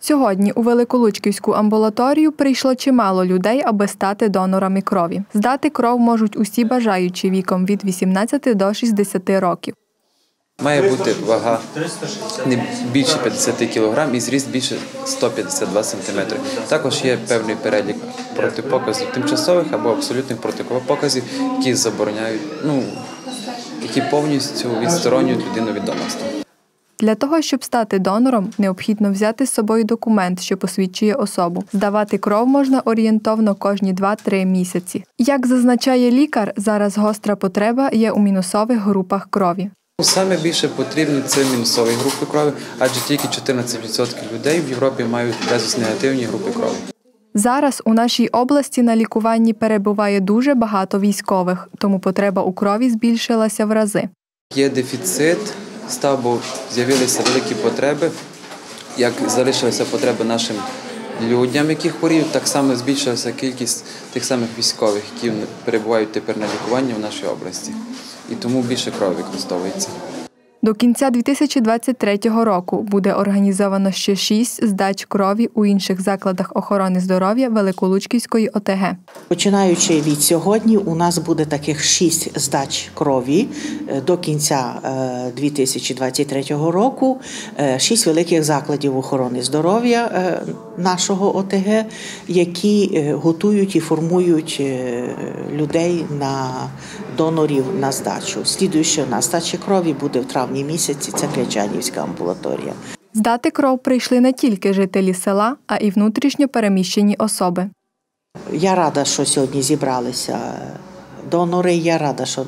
Сьогодні у Великолучківську амбулаторію прийшло чимало людей, аби стати донорами крові. Здати кров можуть усі бажаючі віком від 18 до 60 років. Має бути вага не більше 50 кг і зріст більше 152 см. Також є певний перелік протипоказів тимчасових або абсолютних протипоказів, які забороняють, які повністю відсторонюють людину від донорства. Для того, щоб стати донором, необхідно взяти з собою документ, що посвідчує особу. Здавати кров можна орієнтовно кожні 2-3 місяці. Як зазначає лікар, зараз гостра потреба є у мінусових групах крові. Саме більше потрібні це мінусові групи крові, адже тільки 14% людей в Європі мають резус-негативні групи крові. Зараз у нашій області на лікуванні перебуває дуже багато військових, тому потреба у крові збільшилася в рази. Є дефіцит, бо з'явилися великі потреби, як залишилися потреби нашим людям, які хворіють, так само збільшилася кількість тих самих військових, які перебувають тепер на лікуванні в нашій області. І тому більше крові використовується. До кінця 2023 року буде організовано ще 6 здач крові у інших закладах охорони здоров'я Великолучківської ОТГ. Починаючи від сьогодні, у нас буде таких 6 здач крові до кінця 2023 року. 6 великих закладів охорони здоров'я нашого ОТГ, які готують і формують людей на донорів на здачу. Слідуюча на здачі крові буде в травні місяці, це Клячанівська амбулаторія. Здати кров прийшли не тільки жителі села, а й внутрішньо переміщені особи. Я рада, що сьогодні зібралися донори, я рада, що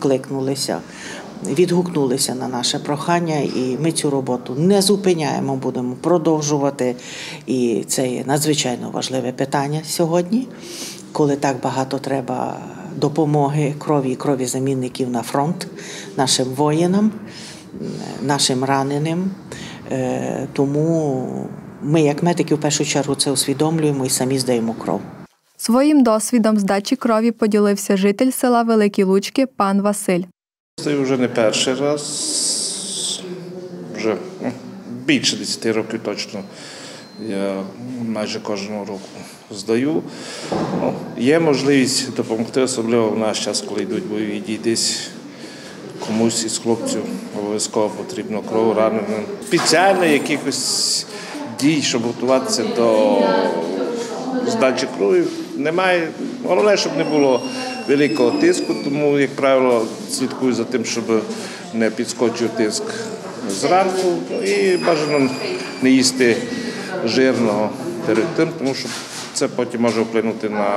відгукнулися на наше прохання, і ми цю роботу не зупиняємо, будемо продовжувати. І це є надзвичайно важливе питання сьогодні, коли так багато треба допомоги крові і кровізамінників на фронт нашим воїнам, нашим раненим. Тому ми, як медики, в першу чергу це усвідомлюємо і самі здаємо кров. Своїм досвідом здачі крові поділився житель села Великі Лучки пан Василь. Це вже не перший раз, вже більше 10 років точно. Я майже кожного року здаю. Є можливість допомогти, особливо в наш час, коли йдуть бойові дії, десь комусь із хлопців обов'язково потрібно кров раненим. Спеціально якихось дій, щоб готуватися до здачі крові, немає. Головне, щоб не було великого тиску, тому, як правило, слідкую за тим, щоб не підскочив тиск зранку і бажано не їсти жирного перед тим, тому що це потім може вплинути на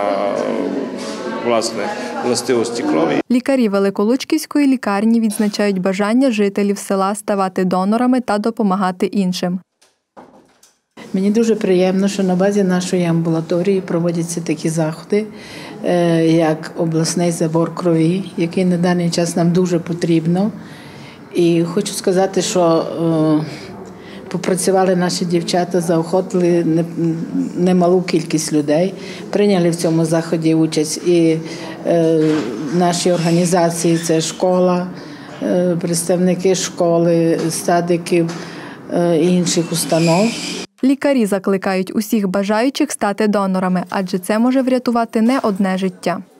властивості крові. Лікарі Великолучківської лікарні відзначають бажання жителів села ставати донорами та допомагати іншим. Мені дуже приємно, що на базі нашої амбулаторії проводяться такі заходи, як обласний забор крові, який на даний час нам дуже потрібно. І хочу сказати, що попрацювали наші дівчата, заохотили немалу кількість людей, прийняли в цьому заході участь і наші організації, це школа, представники школи, садиків і інших установ. Лікарі закликають усіх бажаючих стати донорами, адже це може врятувати не одне життя.